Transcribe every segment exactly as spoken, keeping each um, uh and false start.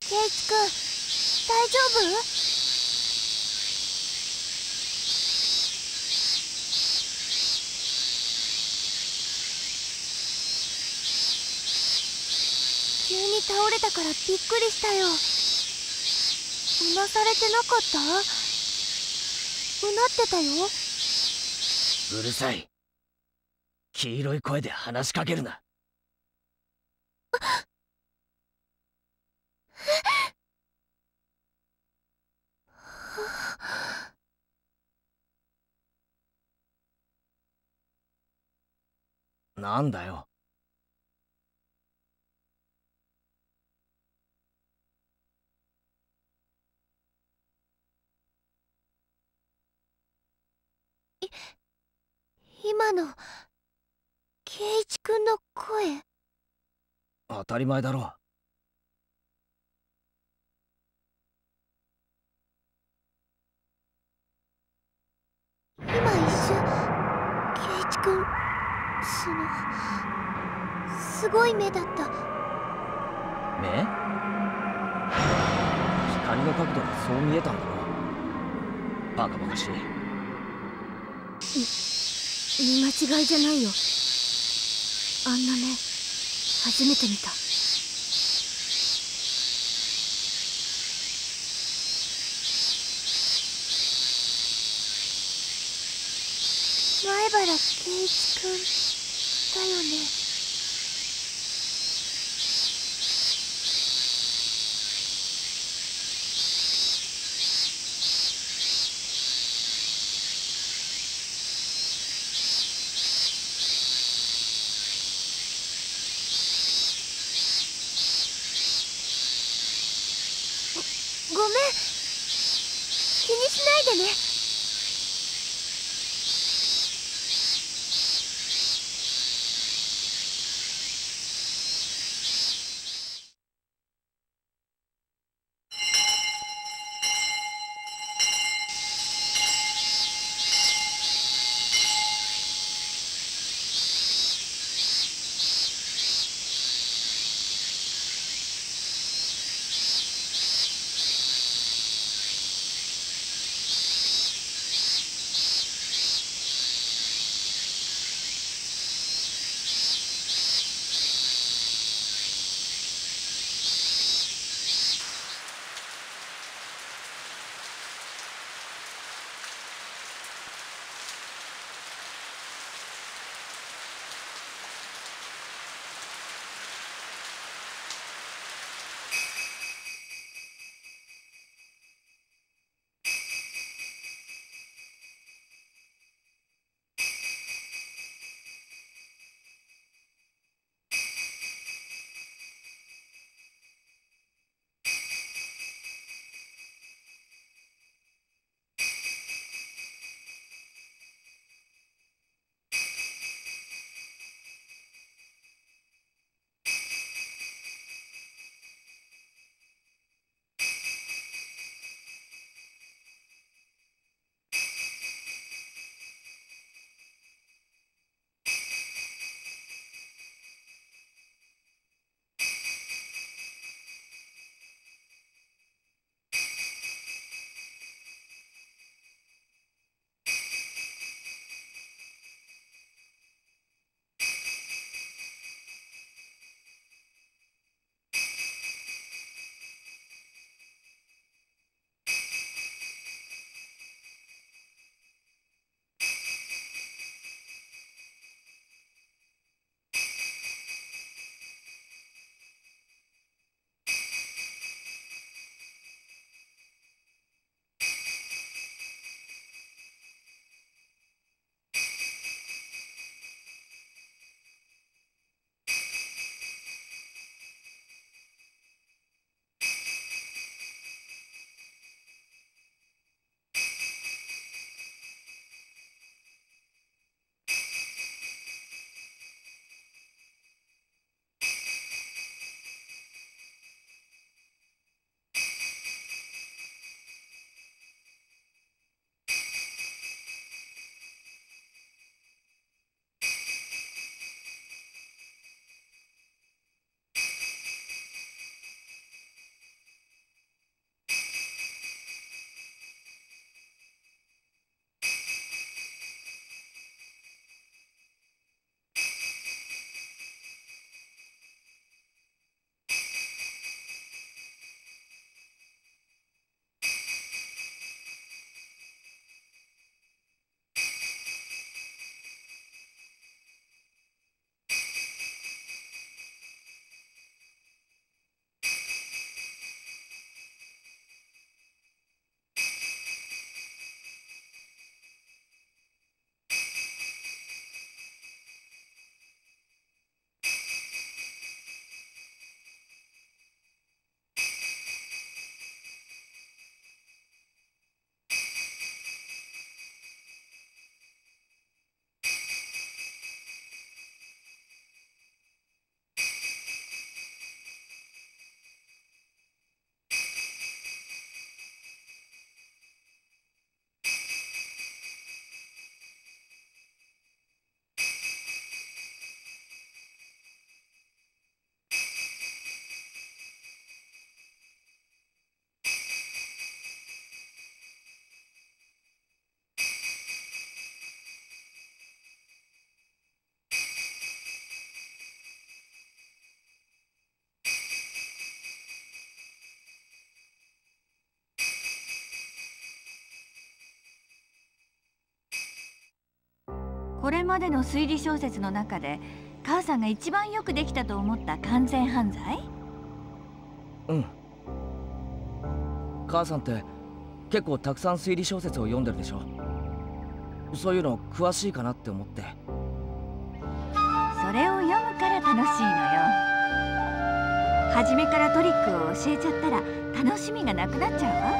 圭一君、大丈夫？急に倒れたからびっくりしたよ。うなされてなかった？うなってたよ。 うるさい。黄色い声で話しかけるな。なんだよ。 今の圭一君の声。 当たり前だろ。 今一瞬圭一君、そのすごい目だった。 目？光の角度がそう見えたんだろ。バカバカしい。 見間違いじゃないよ。あんな目初めて見た。前原圭一君だよね。ごめん、気にしないでね。 これまでの推理小説の中で母さんが一番よくできたと思った完全犯罪？ うん。母さんって結構たくさん推理小説を読んでるでしょ。そういうの詳しいかなって思って。 それを読むから楽しいのよ。初めからトリックを教えちゃったら楽しみがなくなっちゃうわ。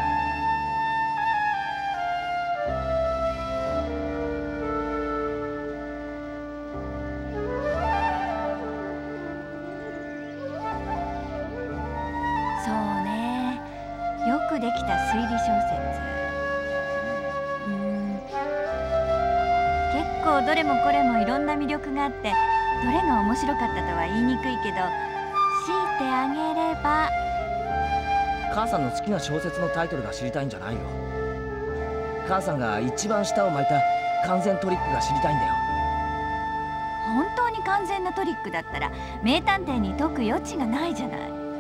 そうね、よくできた推理小説。うーん、結構どれもこれもいろんな魅力があって、どれが面白かったとは言いにくいけど、強いてあげれば。 母さんの好きな小説のタイトルが知りたいんじゃないよ。母さんが一番舌を巻いた完全トリックが知りたいんだよ。 本当に完全なトリックだったら名探偵に解く余地がないじゃない。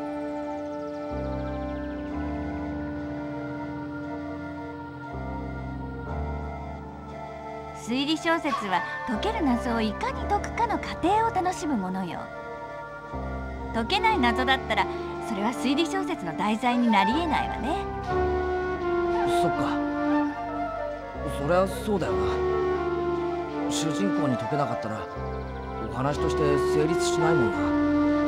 推理小説は解ける謎をいかに解くかの過程を楽しむものよ。解けない謎だったらそれは推理小説の題材になりえないわね。 そっか、そりゃそうだよな。主人公に解けなかったらお話として成立しないもんな。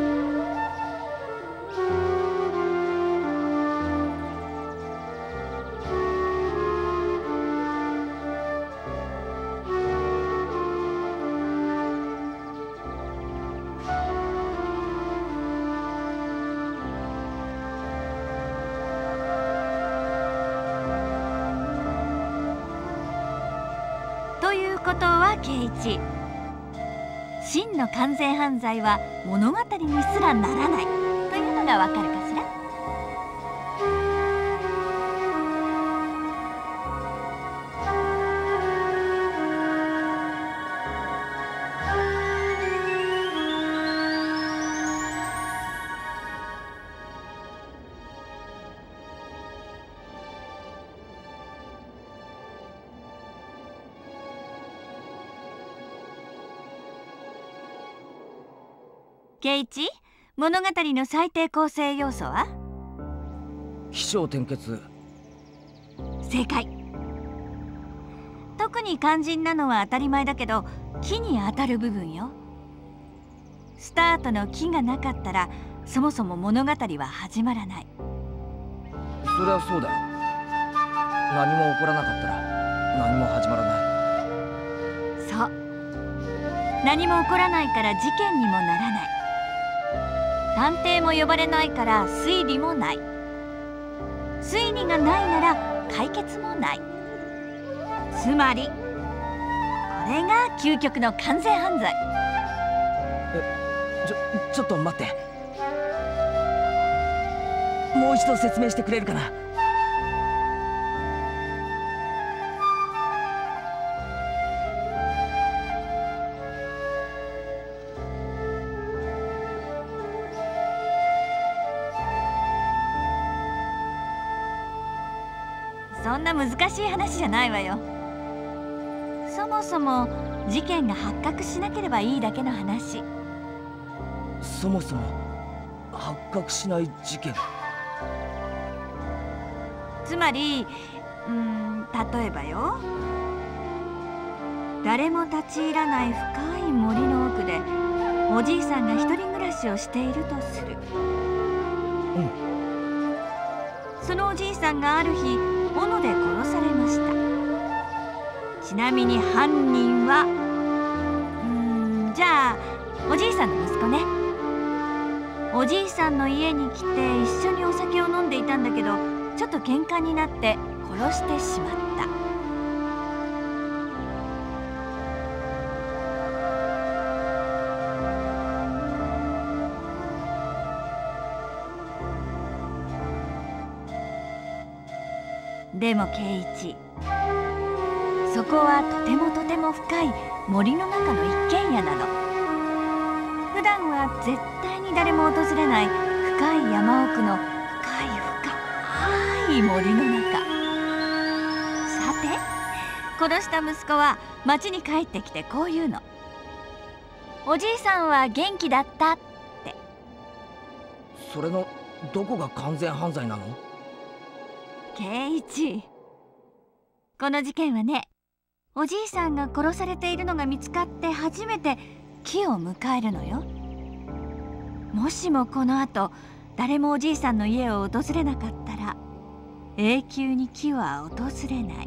ということは圭一、真の完全犯罪は物語にすらならないというのがわかるかしら。圭一、物語の最低構成要素は？ 起承転結。 正解。特に肝心なのは当たり前だけど、木に当たる部分よ。スタートの木がなかったらそもそも物語は始まらない。 そりゃそうだよ。何も起こらなかったら何も始まらない。 そう、何も起こらないから事件にもならない。探偵も呼ばれないから推理もない。推理がないなら解決もない。つまりこれが究極の完全犯罪。 え、ちょ、ちょっと待って。もう一度説明してくれるかな。 そんな難しい話じゃないわよ。そもそも事件が発覚しなければいいだけの話。 そもそも発覚しない事件。 つまり、うーん、例えばよ、誰も立ち入らない深い森の奥でおじいさんが一人暮らしをしているとする。 うん。 そのおじいさんがある日斧で殺されました。ちなみに犯人は、うーん、じゃあおじいさんの息子ね。おじいさんの家に来て一緒にお酒を飲んでいたんだけど、ちょっと喧嘩になって殺してしまった。でも圭一、そこはとてもとても深い森の中の一軒家なの。普段は絶対に誰も訪れない深い山奥の深い深い森の中。さて、 殺した息子は町に帰ってきてこう言うの。おじいさんは元気だったって。 それのどこが完全犯罪なの？ 圭一、この事件はね、おじいさんが殺されているのが見つかって初めて木を迎えるのよ。もしもこの後誰もおじいさんの家を訪れなかったら永久に木は訪れない。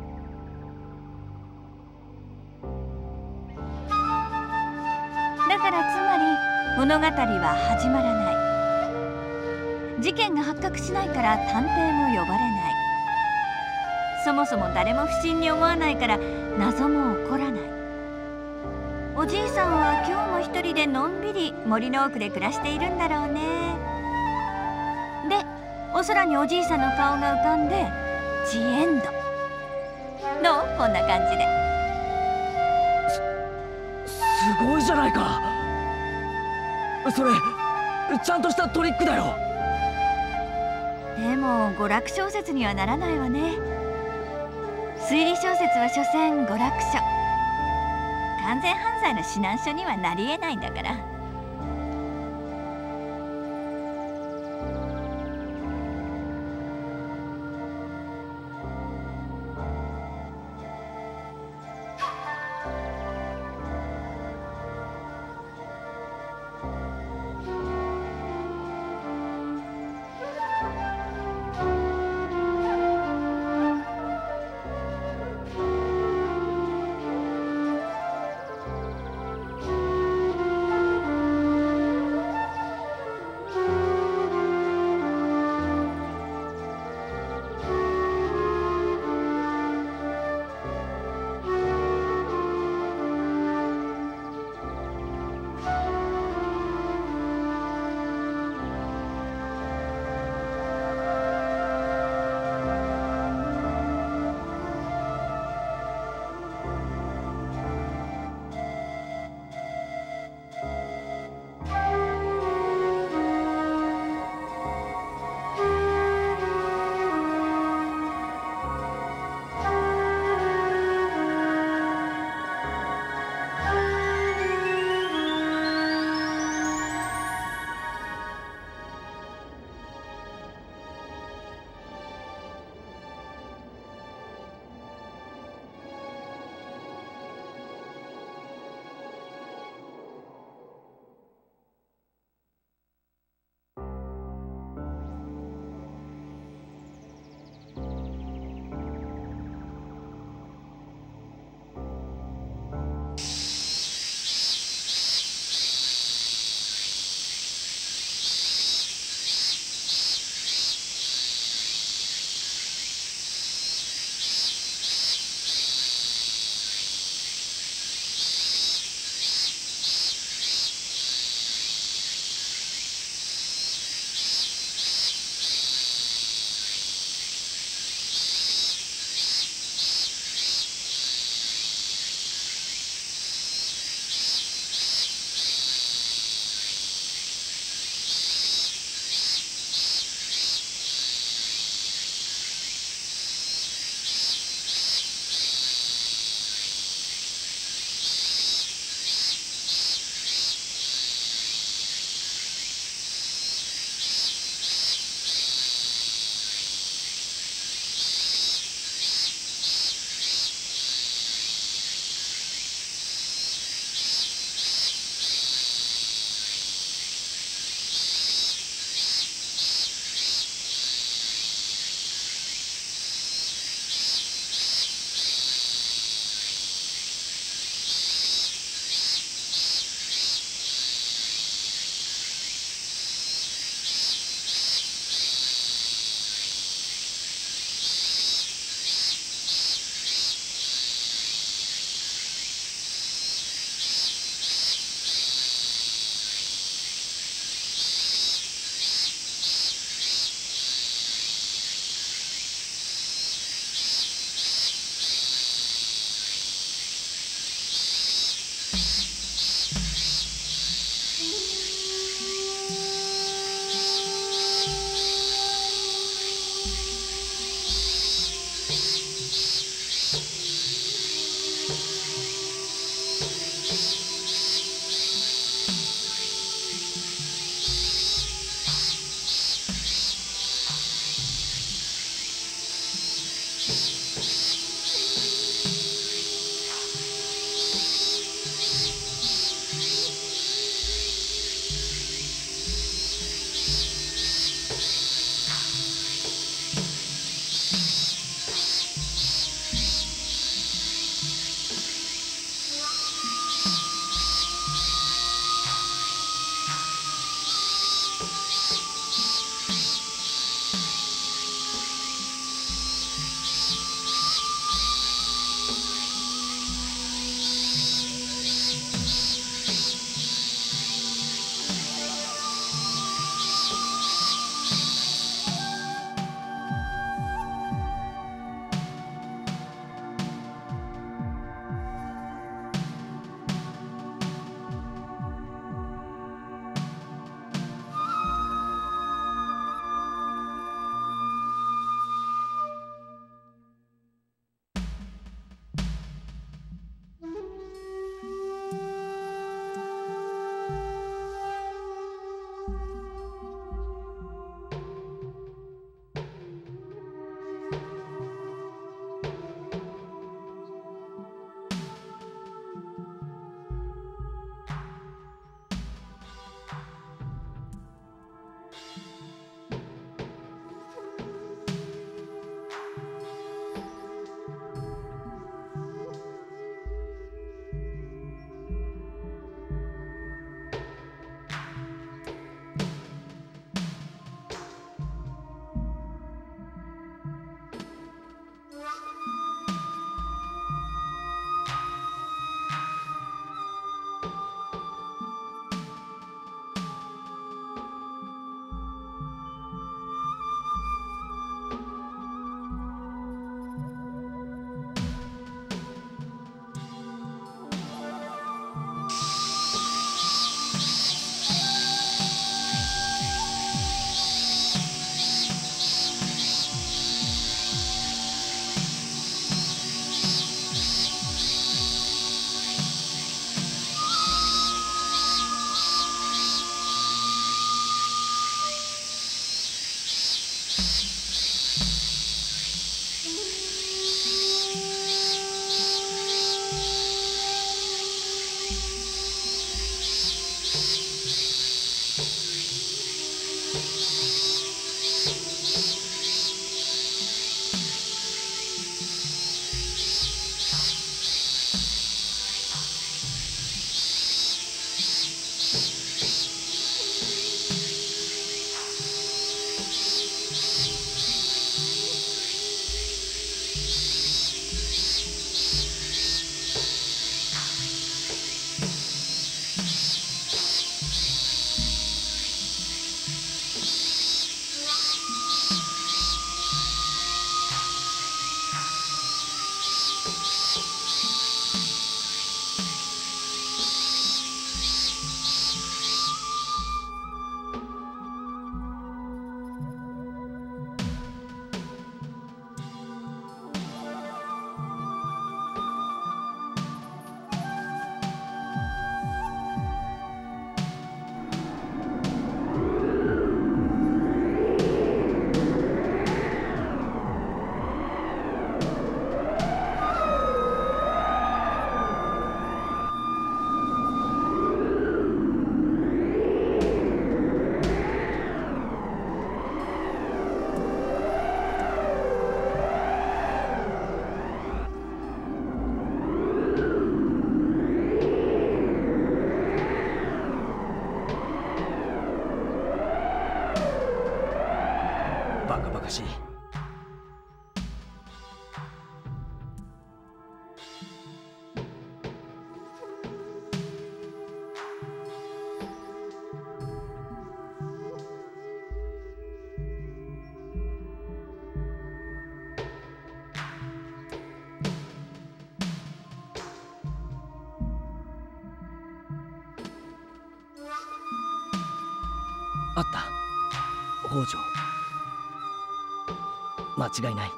だからつまり物語は始まらない。事件が発覚しないから探偵も呼ばれない。そもそも誰も不審に思わないから謎も起こらない。おじいさんは今日も一人でのんびり森の奥で暮らしているんだろうね。で、お空におじいさんの顔が浮かんでジエンド。どう？こんな感じで。 すごいじゃないか。それちゃんとしたトリックだよ。 でも娯楽小説にはならないわね。推理小説は所詮娯楽書。完全犯罪の指南書にはなりえないんだから。 昔。あった、北条。間違いない。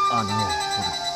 穴を掘る。